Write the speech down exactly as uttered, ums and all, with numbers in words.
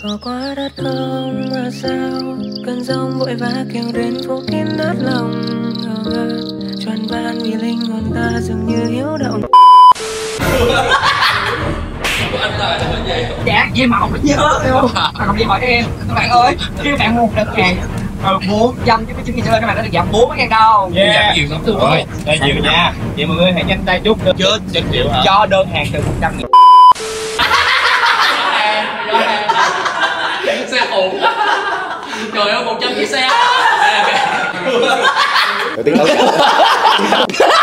có quá đất không mà sao cơn giông vội vã kéo đến phố kín đất lòng ngờ ngơ choáng váng vì linh hồn ta dường như hiếu động. Dạ gì mà không có nhớ đâu mà không gì hỏi em các bạn ơi, khi các bạn mua đơn hàng bốn trăm chứ cái chương trình các bạn đã được giảm bốn mươi ngàn đâu. Yeah. Giảm nhiều lắm luôn rồi, đây nhiều nha. Vậy mọi người hãy nhanh tay chút chứ trên triệu hả? Cho đơn hàng từ một trăm nghìn. Xe ổn. Trời ơi, một trăm chiếc xe. Tiếng